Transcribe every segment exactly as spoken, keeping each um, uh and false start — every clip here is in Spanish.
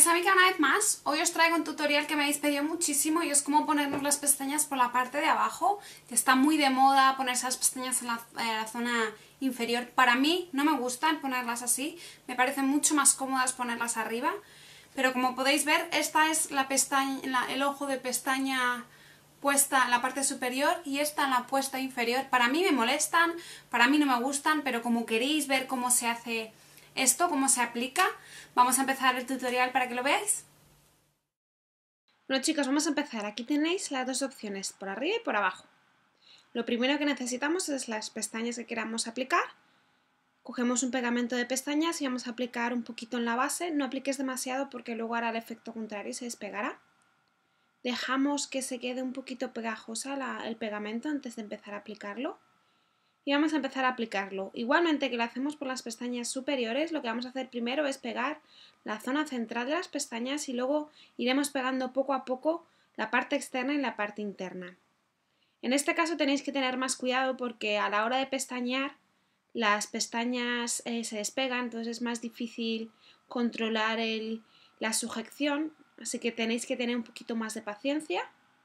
Bienvenidos a mi canal una vez más. Hoy os traigo un tutorial que me habéis pedido muchísimo y es cómo ponernos las pestañas por la parte de abajo, que está muy de moda ponerse las pestañas en la, en la zona inferior. Para mí no me gustan ponerlas así, me parecen mucho más cómodas ponerlas arriba, pero como podéis ver, esta es la pestaña, la, el ojo de pestaña puesta en la parte superior y esta en la puesta inferior. Para mí me molestan, para mí no me gustan, pero como queréis ver cómo se hace esto, cómo se aplica, vamos a empezar el tutorial para que lo veáis. Bueno chicos, vamos a empezar. Aquí tenéis las dos opciones, por arriba y por abajo. Lo primero que necesitamos es las pestañas que queramos aplicar. Cogemos un pegamento de pestañas y vamos a aplicar un poquito en la base. No apliques demasiado porque luego hará el efecto contrario y se despegará. Dejamos que se quede un poquito pegajosa la, el pegamento antes de empezar a aplicarlo. Y vamos a empezar a aplicarlo. Igualmente que lo hacemos por las pestañas superiores, lo que vamos a hacer primero es pegar la zona central de las pestañas y luego iremos pegando poco a poco la parte externa y la parte interna. En este caso tenéis que tener más cuidado porque a la hora de pestañear las pestañas eh, se despegan, entonces es más difícil controlar el, la sujeción, así que tenéis que tener un poquito más de paciencia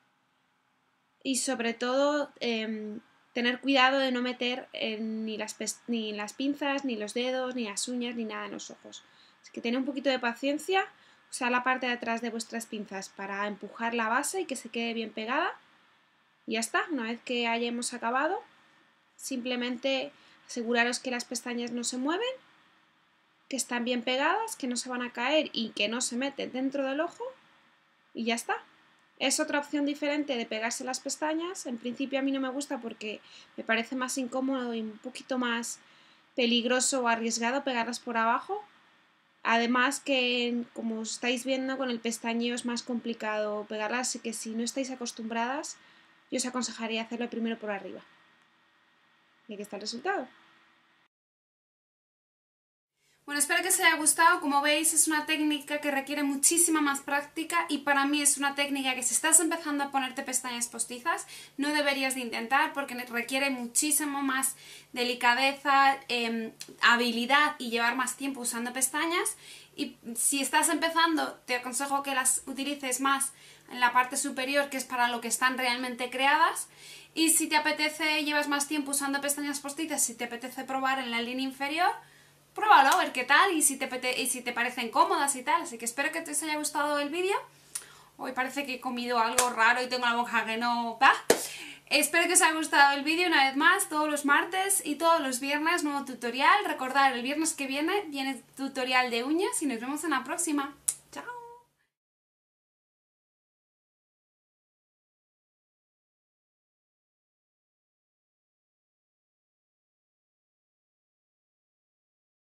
y sobre todo eh, tener cuidado de no meter eh, ni, las ni las pinzas, ni los dedos, ni las uñas, ni nada en los ojos. Así que tened un poquito de paciencia, usad la parte de atrás de vuestras pinzas para empujar la base y que se quede bien pegada. Y ya está, una vez que hayamos acabado, simplemente aseguraros que las pestañas no se mueven, que están bien pegadas, que no se van a caer y que no se meten dentro del ojo. Y ya está. Es otra opción diferente de pegarse las pestañas. En principio a mí no me gusta porque me parece más incómodo y un poquito más peligroso o arriesgado pegarlas por abajo. Además que, como estáis viendo, con el pestañeo es más complicado pegarlas, así que si no estáis acostumbradas, yo os aconsejaría hacerlo primero por arriba. Y aquí está el resultado. Bueno, espero que os haya gustado. Como veis, es una técnica que requiere muchísima más práctica y para mí es una técnica que si estás empezando a ponerte pestañas postizas no deberías de intentar porque requiere muchísimo más delicadeza, eh, habilidad y llevar más tiempo usando pestañas. Y si estás empezando, te aconsejo que las utilices más en la parte superior, que es para lo que están realmente creadas. Y si te apetece, llevas más tiempo usando pestañas postizas, si te apetece probar en la línea inferior, pruébalo, a ver qué tal y si, te y si te parecen cómodas y tal. Así que espero que te haya gustado el vídeo. Hoy parece que he comido algo raro y tengo la boca que no va. Espero que os haya gustado el vídeo una vez más. Todos los martes y todos los viernes nuevo tutorial. Recordad, el viernes que viene viene tutorial de uñas y nos vemos en la próxima.